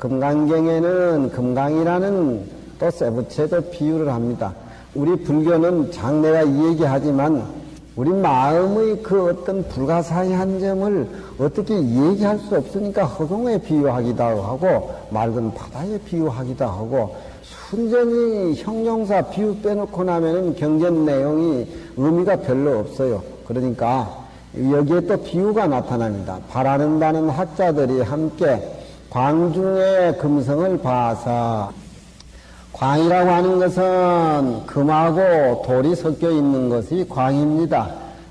금강경에는 금강이라는 또 쇠부채도 비유를 합니다. 우리 불교는 장내가 이 얘기하지만 우리 마음의 그 어떤 불가사의한 점을 어떻게 얘기할 수 없으니까 허공에 비유하기도 하고 맑은 바다에 비유하기도 하고 순전히 형용사 비유 빼놓고 나면은 경전 내용이 의미가 별로 없어요. 그러니까 여기에 또 비유가 나타납니다. 바라는 바는 학자들이 함께 광중의 금성을 봐서, 광이라고 하는 것은 금하고 돌이 섞여 있는 것이 광입니다.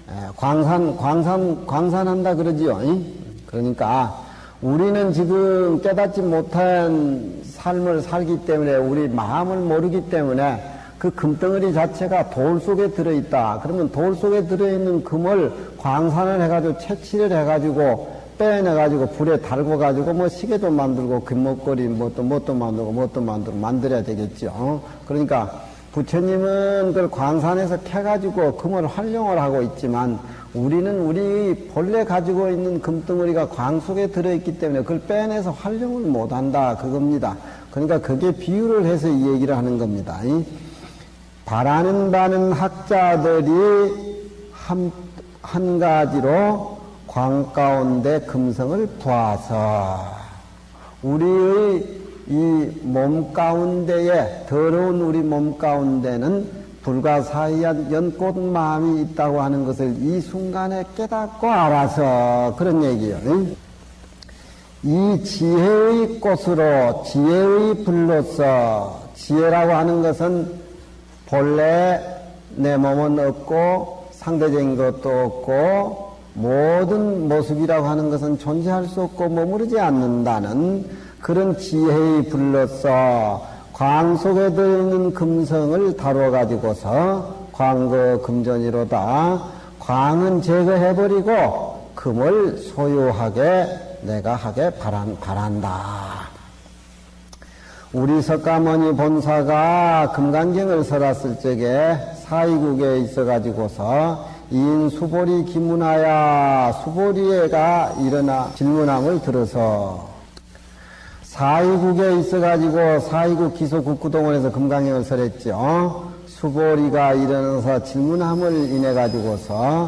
광산한다 그러지요. 그러니까 우리는 지금 깨닫지 못한 삶을 살기 때문에 우리 마음을 모르기 때문에 그 금덩어리 자체가 돌 속에 들어있다. 그러면 돌 속에 들어있는 금을 광산을 해가지고 채취를 해가지고 빼내가지고 불에 달궈가지고 뭐 시계도 만들고 금목걸이 뭣도 만들고 만들어야 되겠죠. 그러니까 부처님은 그걸 광산에서 캐가지고 금을 활용을 하고 있지만 우리는 우리 본래 가지고 있는 금덩어리가 광 속에 들어있기 때문에 그걸 빼내서 활용을 못한다 그겁니다. 그러니까 그게 비유를 해서 이 얘기를 하는 겁니다. 바라는 바는 학자들이 한 가지로 광 가운데 금성을 보아서 우리의 이 몸 가운데에 더러운 우리 몸 가운데는 불가사의한 연꽃 마음이 있다고 하는 것을 이 순간에 깨닫고 알아서 그런 얘기예요. 이 지혜의 꽃으로 지혜의 불로서 지혜라고 하는 것은 본래 내 몸은 없고 상대적인 것도 없고 모든 모습이라고 하는 것은 존재할 수 없고 머무르지 않는다는 그런 지혜의 불로서 광 속에 들어있는 금성을 다루어 가지고서 광거 금전이로다. 광은 제거해버리고 금을 소유하게 내가 하게 바란다. 우리 석가모니 본사가 금강경을 설했을 적에 사이국에 있어 가지고서 인 수보리 기문하야 수보리가 일어나 질문함을 들어서 사이국에 있어가지고 사이국 기소국구동원에서 금강경을 설했죠. 수보리가 일어나서 질문함을 인해가지고서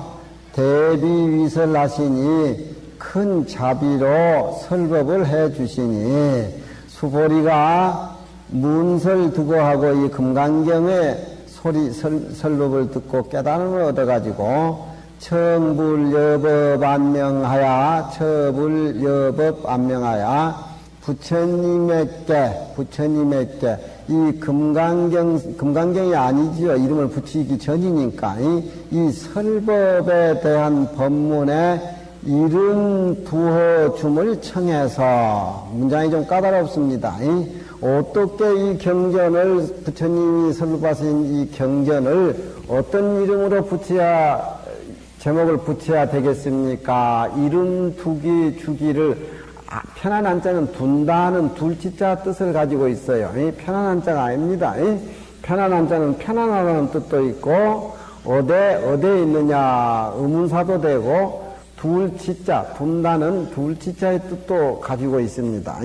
대비위설하시니 큰 자비로 설법을 해주시니 수보리가 문설 두고 하고 이 금강경의 설법을 듣고 깨달음을 얻어가지고 청불여법 안명하야 처불여법 안명하야 부처님에게 이 금강경이 아니지요. 이름을 붙이기 전이니까 이 설법에 대한 법문에 이름 두어 줌을 청해서 문장이 좀 까다롭습니다. 어떻게 이 경전을 부처님이 설법하신 이 경전을 어떤 이름으로 붙여야 제목을 붙여야 되겠습니까? 이름 주기를 편한 한자는 둔다는 둘치자 뜻을 가지고 있어요. 편한 한자가 아닙니다. 편한 한자는 편안하다는 뜻도 있고 어디에 있느냐 의문사도 되고 둘치자 둔다는 둘치자의 뜻도 가지고 있습니다.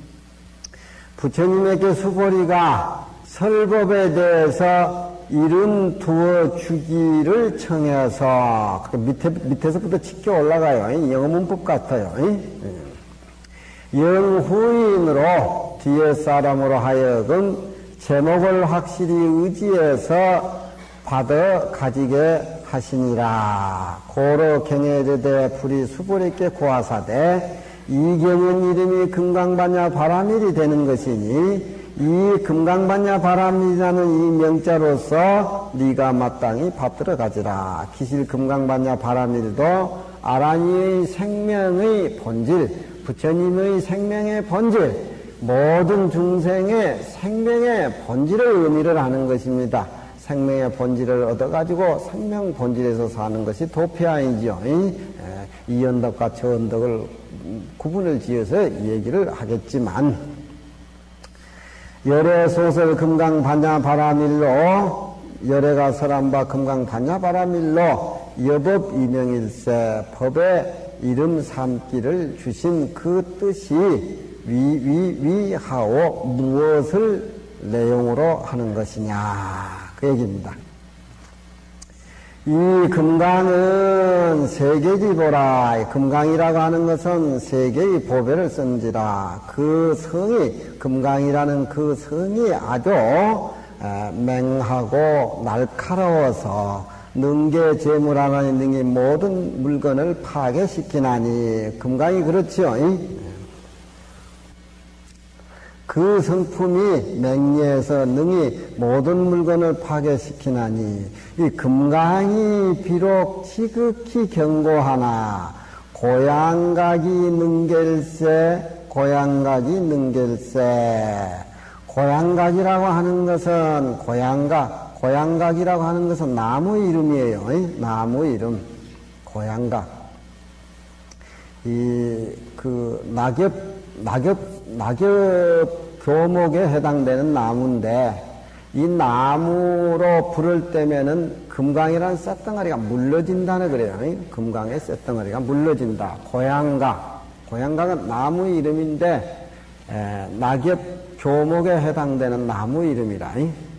부처님에게 수보리가 설법에 대해서 이름 두어 주기를 청해서 밑에서부터 치켜 올라가요. 영어 문법 같아요. 영후인으로 뒤에 사람으로 하여금 제목을 확실히 의지해서 받아 가지게 하시니라. 고로 경애제대 불이 수보리께 고하사대 이 경은 이름이 금강반야 바라밀이 되는 것이니 이 금강반야 바라밀이라는 이 명자로서 네가 마땅히 받들어 가지라. 기실 금강반야 바라밀도 아라니의 생명의 본질 부처님의 생명의 본질, 모든 중생의 생명의 본질을 의미를 하는 것입니다. 생명의 본질을 얻어가지고 생명 본질에서 사는 것이 도피아이지요. 이 언덕과 저 언덕을 구분을 지어서 얘기를 하겠지만, 열애 소설 금강반야 바라밀로, 열애가 설한바 금강반야 바라밀로 여법 이명일세 법의 이름 삼기를 주신 그 뜻이 위하오 무엇을 내용으로 하는 것이냐 그 얘기입니다. 이 금강은 세계지 보라. 금강이라고 하는 것은 세계의 보배를 쓴지라. 그 성이 금강이라는 그 성이 아주 맹하고 날카로워서 능계 재물하나니 등의 모든 물건을 파괴시키나니. 금강이 그렇죠. 그 성품이 맹리해서 능히 모든 물건을 파괴시키나니. 이 금강이 비록 지극히 견고하나 고양각이 능겔세. 고양각이 능겔세. 고양각이라고 하는 것은 고양각이라고 하는 것은 나무 이름이에요. 나무 이름. 고양각. 낙엽 교목에 해당되는 나무인데, 이 나무로 불을 떼면은 금강이라는 쇳덩어리가 물러진다는 그래요. 금강의 쇳덩어리가 물러진다. 고양각은 나무 이름인데, 낙엽 교목에 해당되는 나무 이름이라.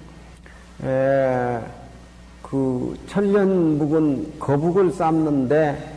그 천년묵은 거북을 삶는데,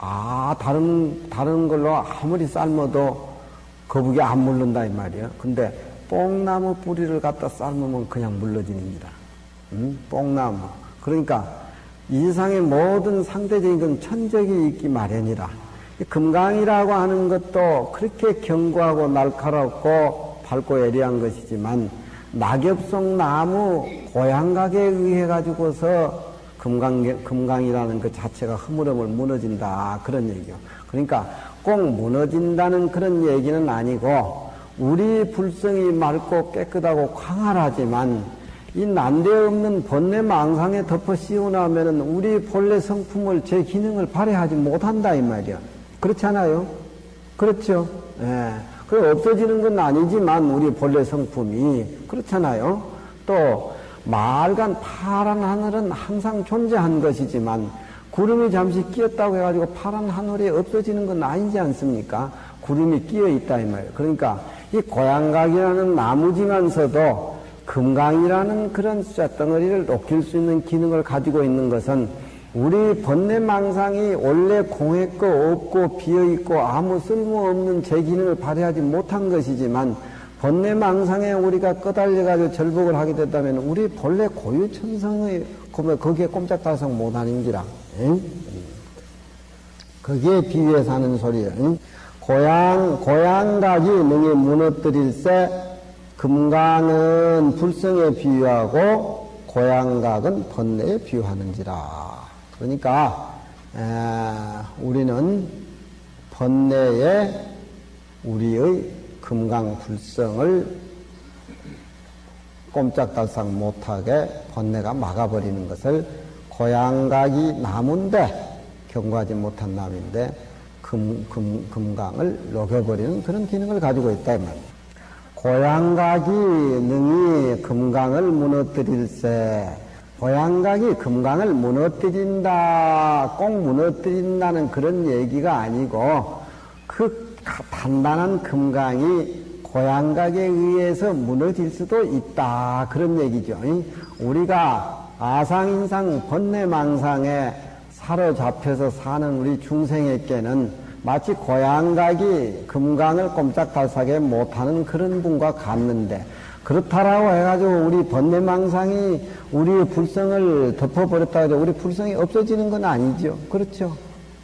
다른 걸로 아무리 삶아도 거북이 안 물른다 이 말이에요. 근데 뽕나무 뿌리를 갖다 삶으면 그냥 물러집니다. 뽕나무. 그러니까 이 세상의 모든 상대적인 건 천적이 있기 마련이라. 금강이라고 하는 것도 그렇게 견고하고 날카롭고 밝고 예리한 것이지만 낙엽송 나무 고양각에 의해 가지고서 금강이라는 그 자체가 흐물흐물 무너진다 그런 얘기요. 그러니까 꼭 무너진다는 그런 얘기는 아니고, 우리 불성이 맑고 깨끗하고 광활하지만 이 난데없는 번뇌망상에 덮어 씌우나면은 우리 본래 성품을 제 기능을 발휘하지 못한다 이 말이야. 그렇잖아요. 그렇죠. 예. 그 없어지는 건 아니지만 우리 본래 성품이 그렇잖아요. 또 맑은 파란 하늘은 항상 존재한 것이지만 구름이 잠시 끼었다고 해가지고 파란 하늘이 없어지는 건 아니지 않습니까? 구름이 끼어 있다 이 말이에요. 그러니까 이 고양각이라는 나무지만서도 금강이라는 그런 쇳덩어리를 녹일 수 있는 기능을 가지고 있는 것은 우리 번뇌망상이 원래 공했고 없고 비어있고 아무 쓸모없는 제 기능을 발휘하지 못한 것이지만, 번뇌망상에 우리가 끄달려가지고 절복을 하게 됐다면 우리 본래 고유천성의 거기에 꼼짝달싹 못하는지라. 거기에 비유해서 하는 소리예요. 고양각이 능히 무너뜨릴세. 금강은 불성에 비유하고 고양각은 번뇌에 비유하는지라. 그러니까 우리는 번뇌에 우리의 금강 불성을 꼼짝달싹 못하게 번뇌가 막아버리는 것을, 고양각이 나무인데 견고하지 못한 나무인데 금강을 녹여버리는 그런 기능을 가지고 있다 이 말이에요. 고양각이 능히 금강을 무너뜨릴세. 고양각이 금강을 무너뜨린다, 꼭 무너뜨린다는 그런 얘기가 아니고, 그 단단한 금강이 고양각에 의해서 무너질 수도 있다 그런 얘기죠. 우리가 아상인상 번뇌망상에 사로잡혀서 사는 우리 중생에게는 마치 고양각이 금강을 꼼짝달싹하게 못하는 그런 분과 같는데, 그렇다라고 해가지고 우리 번뇌망상이 우리의 불성을 덮어버렸다 해도 우리 불성이 없어지는 건 아니죠. 그렇죠?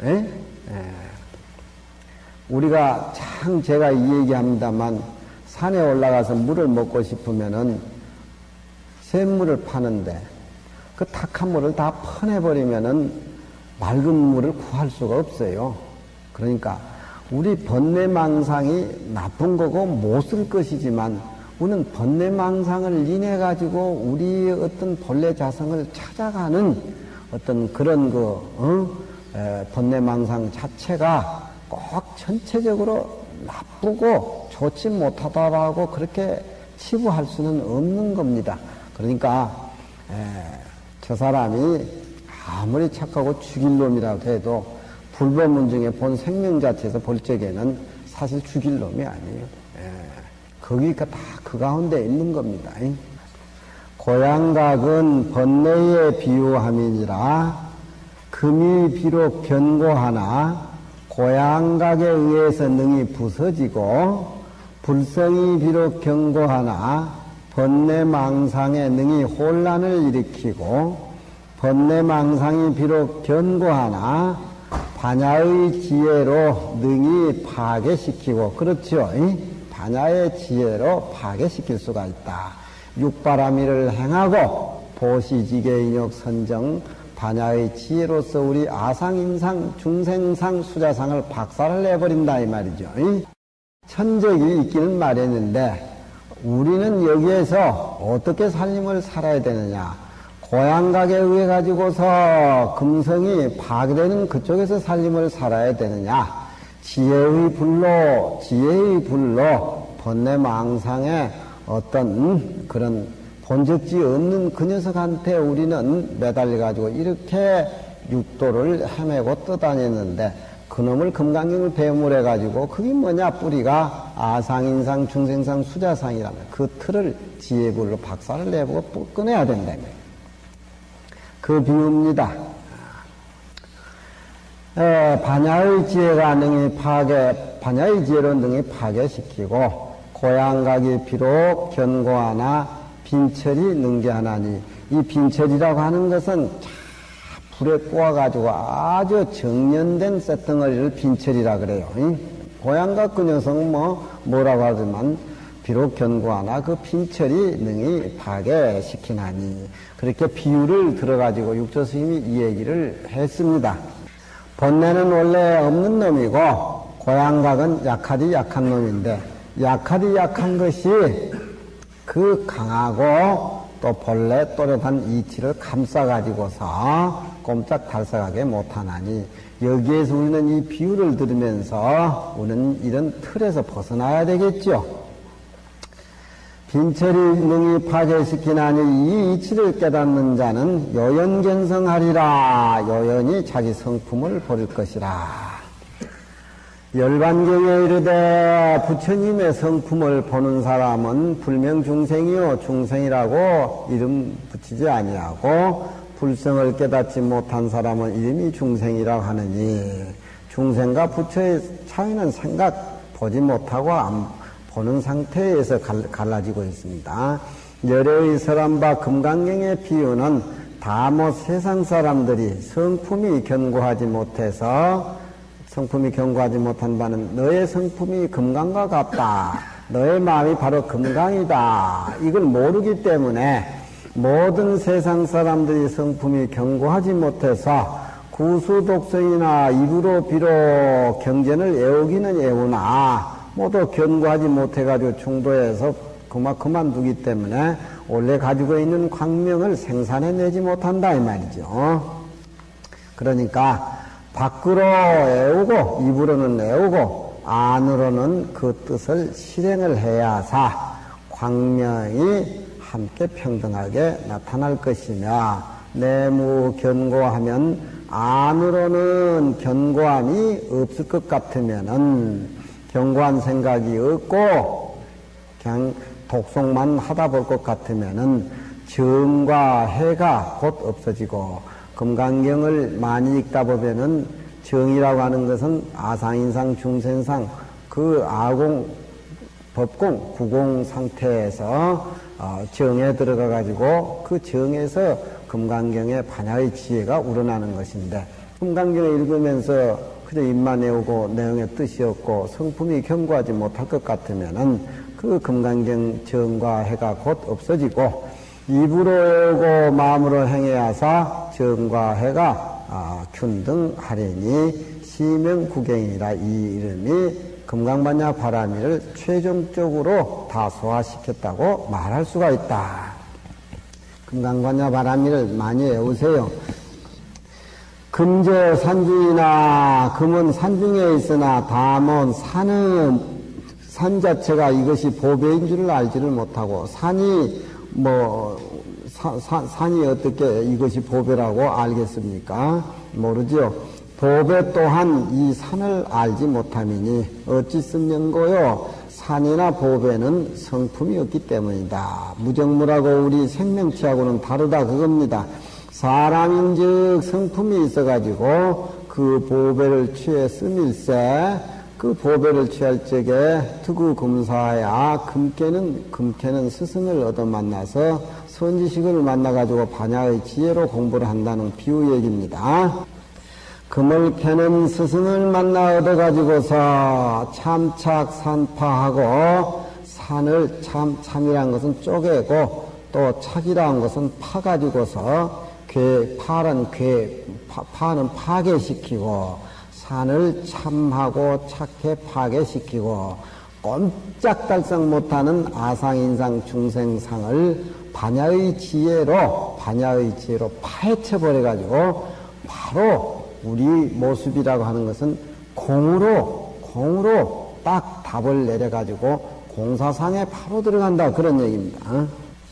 우리가 참 제가 이 얘기합니다만, 산에 올라가서 물을 먹고 싶으면은 샘물을 파는데 그 탁한 물을 다 퍼내버리면은 맑은 물을 구할 수가 없어요. 그러니까 우리 번뇌망상이 나쁜 거고 못 쓸 것이지만, 우리는 번뇌망상을 인해 가지고 우리의 어떤 본래 자성을 찾아가는 어떤 그런 번뇌망상 자체가 꼭 전체적으로 나쁘고 좋지 못하다라고 그렇게 치부할 수는 없는 겁니다. 그러니까 저 사람이 아무리 착하고 죽일 놈이라고 해도 불법문 중에 본 생명 자체에서 볼 적에는 사실 죽일 놈이 아니에요. 거기가 다 그 가운데 있는 겁니다. 고양각은 번뇌에 비유함이니라 금이 비록 견고하나 고양각에 의해서 능히 부서지고 불성이 비록 견고하나 번뇌망상에 능히 혼란을 일으키고 번뇌망상이 비록 견고하나 반야의 지혜로 능히 파괴시키고 그렇죠. 반야의 지혜로 파괴시킬 수가 있다. 육바라미를 행하고 보시지계 인욕 선정 반야의 지혜로서 우리 아상인상 중생상 수자상을 박살을 내버린다 이 말이죠. 천적이 있기는 마련인데 우리는 여기에서 어떻게 삶을 살아야 되느냐. 고양각에 의해 가지고서 금성이 파괴되는 그쪽에서 삶을 살아야 되느냐. 지혜의 불로 번뇌망상에 어떤 그런 본적지 없는 그 녀석한테 우리는 매달려가지고 이렇게 육도를 헤매고 떠다녔는데 그놈을 금강경을 배물해가지고 그게 뭐냐 뿌리가 아상인상 중생상 수자상이라면 그 틀을 지혜불로 박살을 내보고 끊어야 된다. 그 비유입니다. 반야의 지혜가 반야의 지혜로 능히 파괴시키고 고양각이 비록 견고하나 빈철이 능게하나니 이 빈철이라고 하는 것은 불에 꼬아가지고 아주 정련된 쇳덩어리를 빈철이라 그래요. 고양각 그 녀석은 뭐라고 하지만 비록 견고하나 그 빈철이 능히 파괴시키나니 그렇게 비유를 들어가지고 육조스님이 이 얘기를 했습니다. 번뇌는 원래 없는 놈이고 고양각은 약하디 약한 놈인데 약하디 약한 것이 그 강하고 또 본래 또렷한 이치를 감싸가지고서 꼼짝달싹하게 못하나니 여기에서 우리는 이 비유를 들으면서 우리는 이런 틀에서 벗어나야 되겠죠. 빈철이 능히 파괴시키나니 이 이치를 깨닫는 자는 요연견성하리라. 요연히 자기 성품을 버릴 것이라. 열반경에 이르되 부처님의 성품을 보는 사람은 불명중생이요 중생이라고 이름 붙이지 아니하고 불성을 깨닫지 못한 사람은 이름이 중생이라고 하느니 중생과 부처의 차이는 생각 보지 못하고 보는 상태에서 갈라지고 있습니다. 열애의 설한바 금강경의 비유는 다모 세상 사람들이 성품이 견고하지 못한 바는 너의 성품이 금강과 같다. 너의 마음이 바로 금강이다. 이걸 모르기 때문에 모든 세상 사람들이 성품이 견고하지 못해서 구수독성이나 입으로 비록 경전을 애우기는 애우나 모두 견고하지 못해가지고 중도에서 그만두기 때문에 원래 가지고 있는 광명을 생산해내지 못한다 이 말이죠. 그러니까 밖으로 애우고 입으로는 애우고 안으로는 그 뜻을 실행을 해야사 광명이 함께 평등하게 나타날 것이며 내무 견고하면 안으로는 견고함이 없을 것 같으면은 견고한 생각이 없고 그냥 독송만 하다 볼 것 같으면은 정과 해가 곧 없어지고 금강경을 많이 읽다 보면은 정이라고 하는 것은 아상인상 중생상 그 아공 법공 구공 상태에서 정에 들어가 가지고 그 정에서 금강경의 반야의 지혜가 우러나는 것인데 금강경을 읽으면서 그저 입만 외우고 내용의 뜻이 없고 성품이 견고하지 못할 것 같으면은 그 금강경 정과 해가 곧 없어지고 입으로 외우고 마음으로 행해야사 정과 해가 균등하리니 시명구경이라 이 이름이 금강반야 바라미를 최종적으로 다 소화시켰다고 말할 수가 있다. 금강반야 바라미를 많이 외우세요. 금저 산중이나 금은 산중에 있으나 다몬 산 자체가 이것이 보배인 줄을 알지를 못하고 산이 산이 어떻게 이것이 보배라고 알겠습니까? 모르죠. 보배 또한 이 산을 알지 못함이니 어찌 쓴명고요. 산이나 보배는 성품이 없기 때문이다. 무정물하고 우리 생명체하고는 다르다 그겁니다. 사람인즉 성품이 있어가지고 그 보배를 취해 쓰밀세 그 보배를 취할 적에 투구 금사야 금캐는 스승을 얻어 만나서 선지식을 만나가지고 반야의 지혜로 공부를 한다는 비유 얘기입니다. 금을 캐는 스승을 만나 얻어가지고서 참착 산파하고 산을 참이란 것은 쪼개고 또 착이라는 것은 파가지고서 파는 파괴시키고 산을 참하고 착해 파괴시키고 꼼짝달싹 못하는 아상인상 중생상을 반야의 지혜로 파헤쳐버려가지고 바로 우리 모습이라고 하는 것은 공으로 딱 답을 내려가지고 공사상에 바로 들어간다 그런 얘기입니다.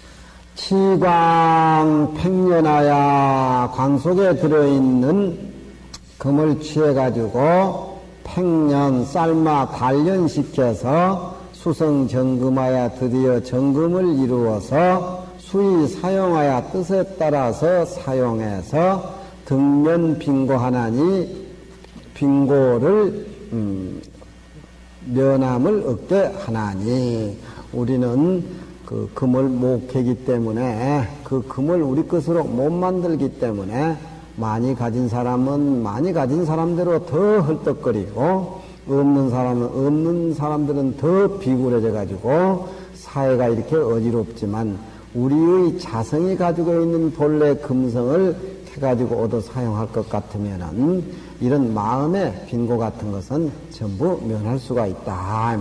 치광 팽년하야 광 속에 들어있는 금을 취해가지고 팽년 삶아 단련시켜서 수성정금하여 드디어 정금을 이루어서 수의 사용하여 뜻에 따라서 사용해서 등면 빙고하나니 빙고를 면함을 얻게 하나니 우리는 그 금을 못 캐기 때문에 그 금을 우리 것으로 못 만들기 때문에 많이 가진 사람은 많이 가진 사람대로 더 헐떡거리고 없는 사람들은 더 비굴해져 가지고 사회가 이렇게 어지럽지만 우리의 자성이 가지고 있는 본래 금성을 해가지고 얻어 사용할 것 같으면은 이런 마음의 빈고 같은 것은 전부 면할 수가 있다.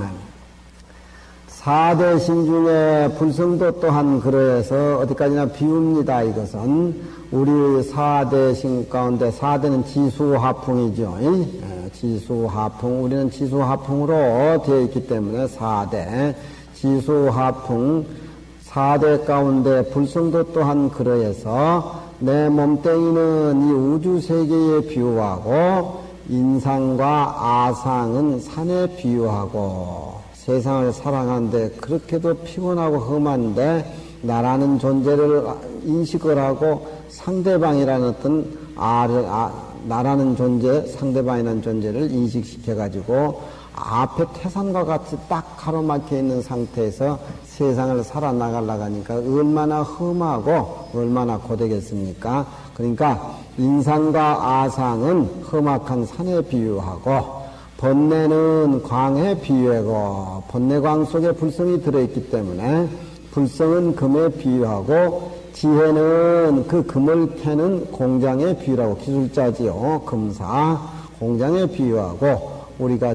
사대신 중에 불성도 또한 그러해서 어디까지나 비웁니다. 이것은 우리 사대신 가운데 사대는 지수화풍이죠. 지수화풍 우리는 지수화풍으로 되어 있기 때문에 사대 지수화풍 사대 가운데 불성도 또한 그러해서 내 몸뚱이는 이 우주세계에 비유하고 인상과 아상은 산에 비유하고 세상을 살아가는데 그렇게도 피곤하고 험한데 나라는 존재를 인식을 하고 상대방이라는 어떤 나라는 존재, 상대방이라는 존재를 인식시켜가지고 앞에 태산과 같이 딱 가로막혀 있는 상태에서 세상을 살아나가려고 하니까 얼마나 험하고 얼마나 고되겠습니까? 그러니까 인상과 아상은 험악한 산에 비유하고 번뇌는 광에 비유하고 번뇌광 속에 불성이 들어있기 때문에 불성은 금에 비유하고 지혜는 그 금을 캐는 공장에 비유하고 기술자지요. 금사 공장에 비유하고 우리가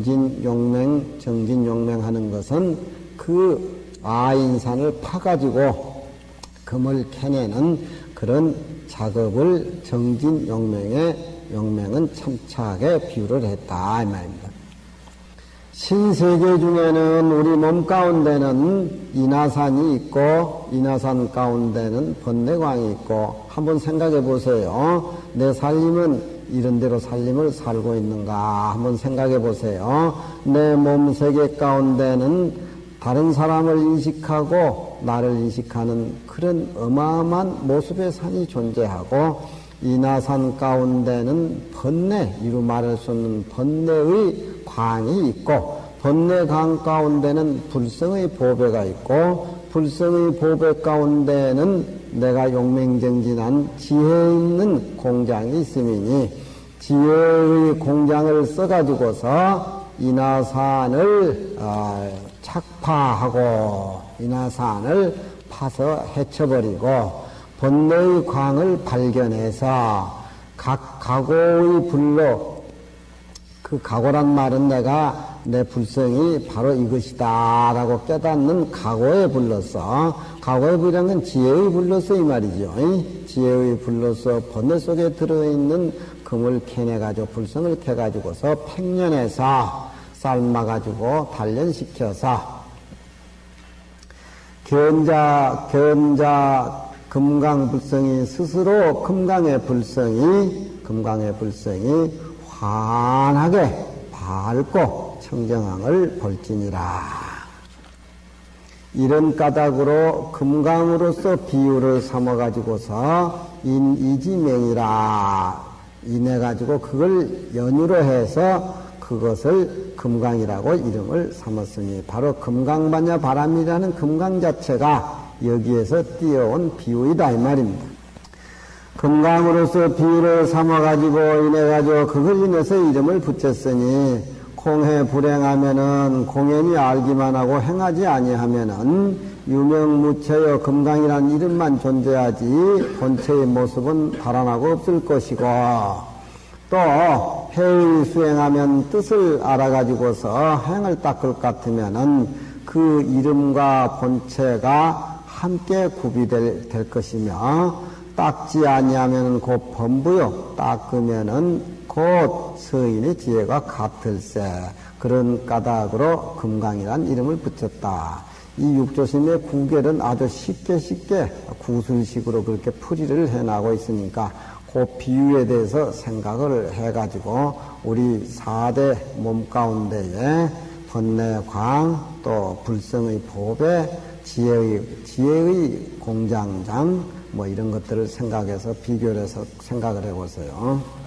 정진용맹 하는 것은 그 아인산을 파가지고 금을 캐내는 그런 작업을 용맹은 참착하게 비유를 했다 이 말입니다. 신세계 중에는 우리 몸 가운데는 인하산이 있고 인하산 가운데는 번뇌광이 있고 한번 생각해 보세요. 내 살림은 이런 대로 살림을 살고 있는가 한번 생각해 보세요. 내 몸세계 가운데는 다른 사람을 인식하고 나를 인식하는 그런 어마어마한 모습의 산이 존재하고 인하산 가운데는 번뇌, 이루 말할 수 없는 번뇌의 광이 있고 번뇌광 가운데는 불성의 보배가 있고 불성의 보배 가운데는 내가 용맹정진한 지혜 있는 공장이 있음이니 지혜의 공장을 써가지고서 인하산을 착파하고 인하산을 파서 헤쳐버리고 번뇌의 광을 발견해서 각 각오의 불로 그 각오란 말은 내가 내 불성이 바로 이것이다 라고 깨닫는 각오에 불러서 각오에 불이란 건 지혜의 불로서 이 말이죠. 지혜의 불로서 번뇌 속에 들어있는 금을 캐내가지고 불성을 캐가지고서 팽년해서 삶아가지고 단련시켜서 견자 금강불성이 스스로 금강의 불성이 환하게 밝고 청정함을 볼지니라. 이런 까닭으로 금강으로서 비유를 삼아가지고서 인이지명이라 인해가지고 그걸 연유로 해서 그것을 금강이라고 이름을 삼았으니 바로 금강반야 바람이라는 금강 자체가 여기에서 띄어온 비유이다 이 말입니다. 금강으로서 비유를 삼아가지고 인해가지고 그걸 인해서 이름을 붙였으니 공해 불행하면은 공연히 알기만 하고 행하지 아니하면은 유명무체여 금강이라는 이름만 존재하지 본체의 모습은 달아나고 없을 것이고 또 해의 수행하면 뜻을 알아가지고서 행을 닦을 것 같으면은 그 이름과 본체가 함께 구비될 것이며 닦지 아니하면은 곧 범부요 닦으면은 곧 서인의 지혜가 같을세. 그런 까닭으로 금강이란 이름을 붙였다. 이 육조심의 구결은 아주 쉽게 구술식으로 그렇게 풀이를 해나가고 있으니까 그 비유에 대해서 생각을 해가지고 우리 4대 몸 가운데에 번뇌광 또 불성의 보배 지혜의 공장장 뭐 이런 것들을 생각해서 비교를 해서 생각을 해보세요.